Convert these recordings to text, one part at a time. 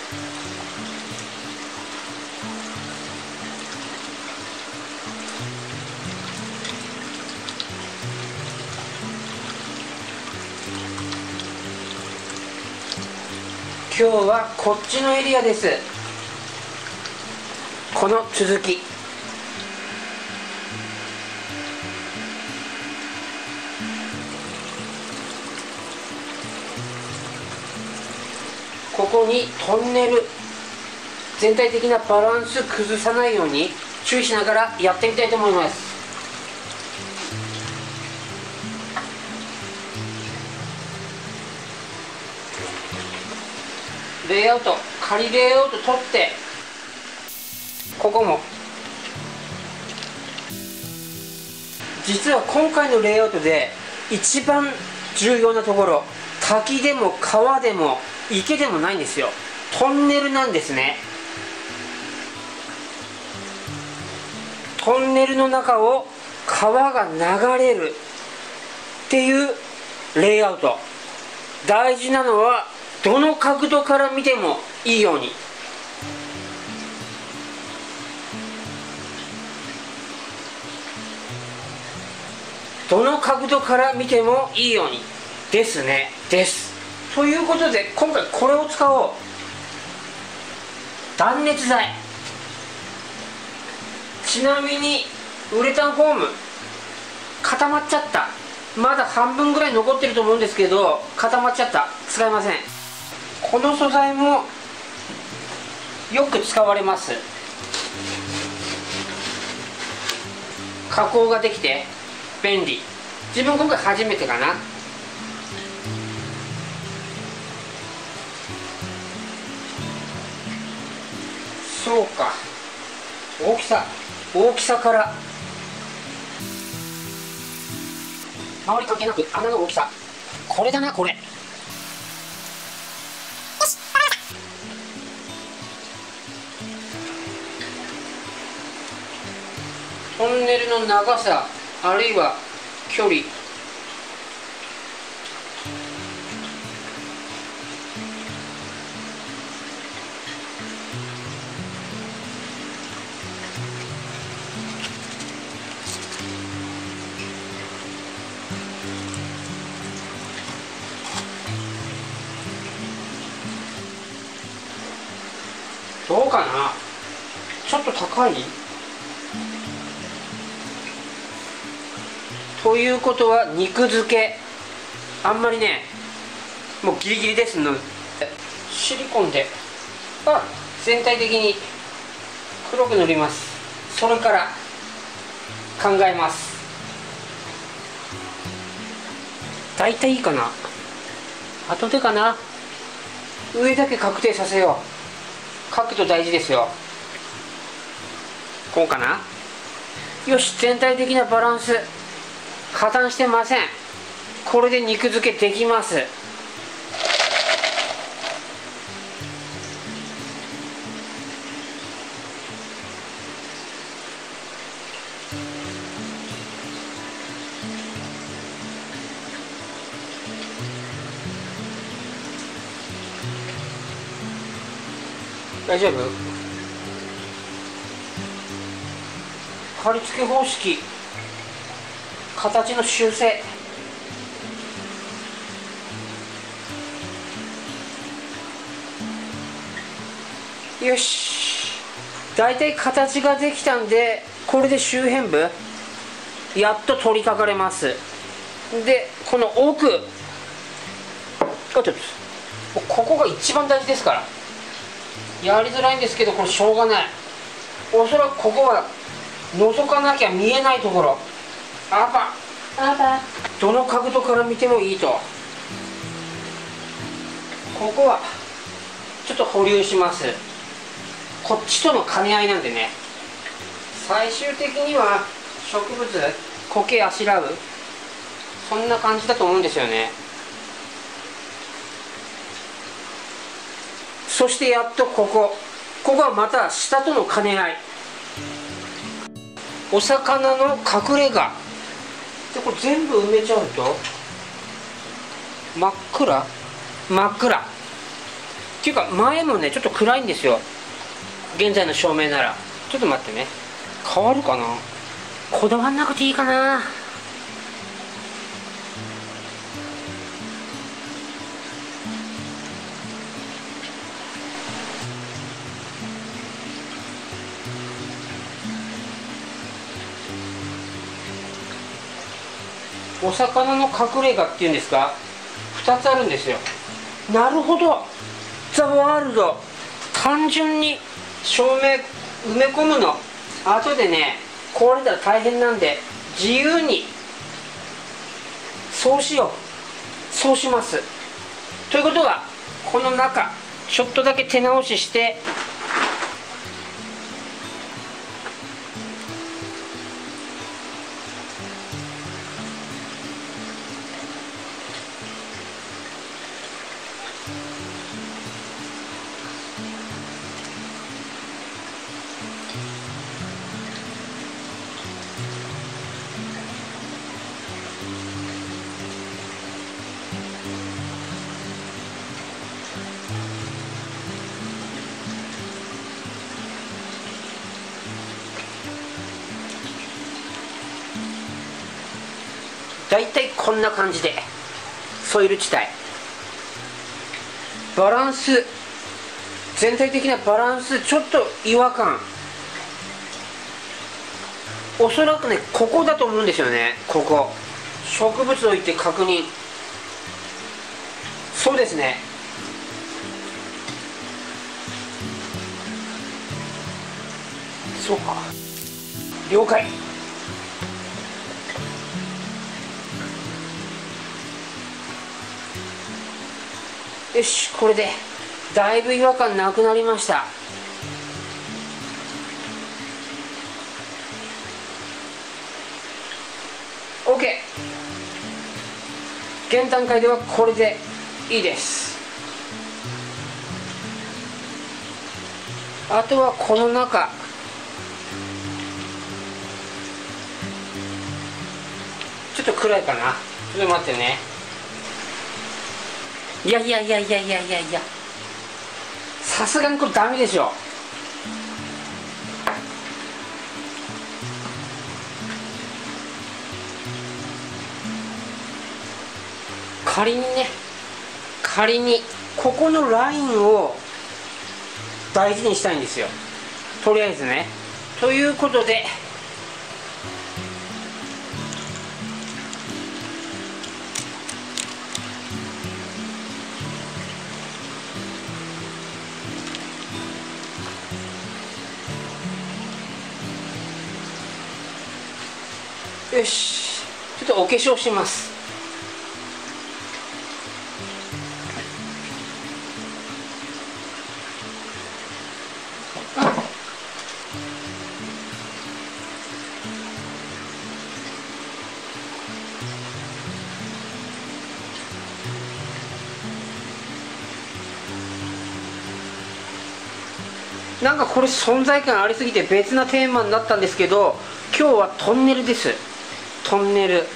今日はこっちのエリアです。この続き。ここにトンネル、全体的なバランス崩さないように注意しながらやってみたいと思います。レイアウト、仮レイアウト取って、ここも実は今回のレイアウトで一番重要なところ、滝でも川でも池でもないんですよ。トンネルなんですね。トンネルの中を川が流れるっていうレイアウト。大事なのはどの角度から見てもいいように。どの角度から見てもいいようにですね。です。ということで今回これを使おう。断熱材。ちなみにウレタンフォーム固まっちゃった。まだ半分ぐらい残ってると思うんですけど、固まっちゃった。使えません。この素材もよく使われます。加工ができて便利。自分今回初めてかな。そうか、大きさから周り関係なく穴の大きさ、これだな。これトンネルの長さあるいは距離、どうかな。ちょっと高いということは肉付けあんまりね、もうギリギリですのでシリコンで全体的に黒く塗ります。それから考えます。大体いいかな。後でかな。上だけ確定させよう。角度大事ですよ。こうかな。よし、全体的なバランス破綻してません。これで肉付けできます。大丈夫？貼り付け方式、形の修正。よし、だいたい形ができたんで、これで周辺部やっと取り掛かれます。でこの奥、ここが一番大事ですから。やりづらいんですけど、これしょうがない。おそらくここは覗かなきゃ見えないところ。どの角度から見てもいいと。ここはちょっと保留します。こっちとの兼ね合いなんでね。最終的には植物苔あしらう、そんな感じだと思うんですよね。そしてやっとここはまた下との兼ね合い。お魚の隠れ家で、これ全部埋めちゃうと真っ暗。 ていうか前もねちょっと暗いんですよ、現在の照明なら。ちょっと待ってね、変わるかな。こだわんなくていいかな。お魚の隠れ家っていうんですか、2つあるんですよ。なるほど、ザ・ワールド、単純に照明埋め込むの後でね壊れたら大変なんで、自由にそうしよう、そうします。ということはこの中ちょっとだけ手直しして、だいたいこんな感じでソイル地帯、バランス、全体的なバランスちょっと違和感、おそらくねここだと思うんですよね。ここ植物を置いて確認、そうですね。そうか、了解。よし、これでだいぶ違和感なくなりました。OK、 現段階ではこれでいいです。あとはこの中、ちょっと暗いかな、ちょっと待ってね。いや、さすがにこれダメでしょ。仮にここのラインを大事にしたいんですよ、とりあえずね。ということでよし、ちょっとお化粧します。なんかこれ存在感ありすぎて別なテーマになったんですけど、今日はトンネルです。トンネル、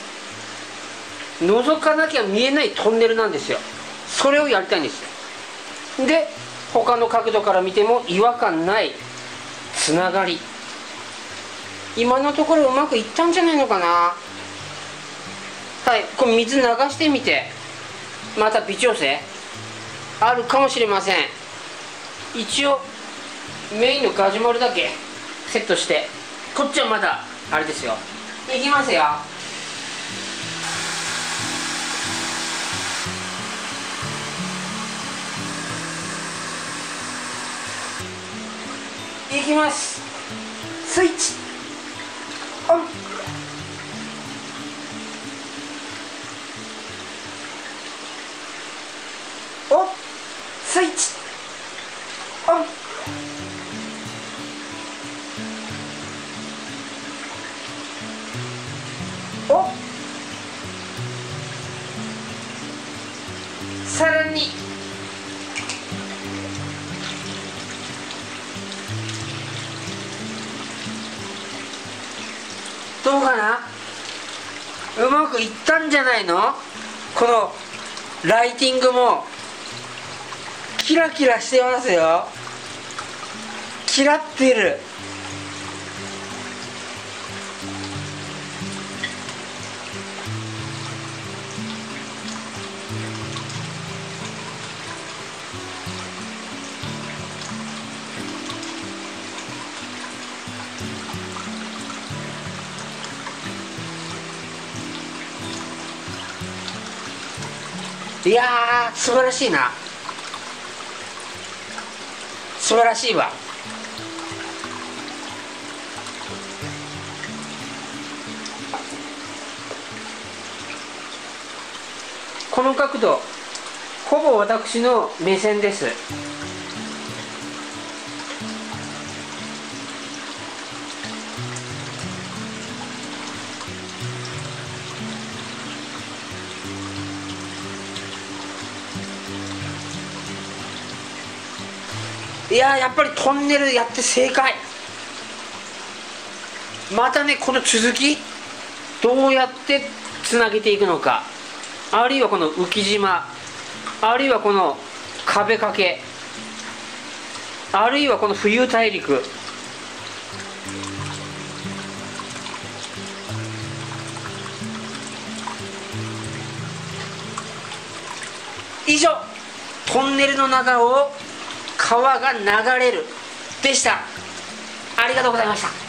覗かなきゃ見えないトンネルなんですよ。それをやりたいんですよ。で他の角度から見ても違和感ないつながり、今のところうまくいったんじゃないのかな。はい、これ水流してみてまた微調整あるかもしれません。一応メインのガジュマルだけセットして、こっちはまだあれですよ。いきますよ。いきます。スイッチオン。お、スイッチオン。お、さらにどうかな、うまくいったんじゃないの。このライティングもキラキラしてますよ。キラってる。いやー、素晴らしいな。素晴らしいわ。この角度ほぼ私の目線です。いやー、やっぱりトンネルやって正解。またね、この続きどうやってつなげていくのか、あるいはこの浮島、あるいはこの壁掛け、あるいはこの浮遊大陸、以上、トンネルの中を川が流れるでした。ありがとうございました。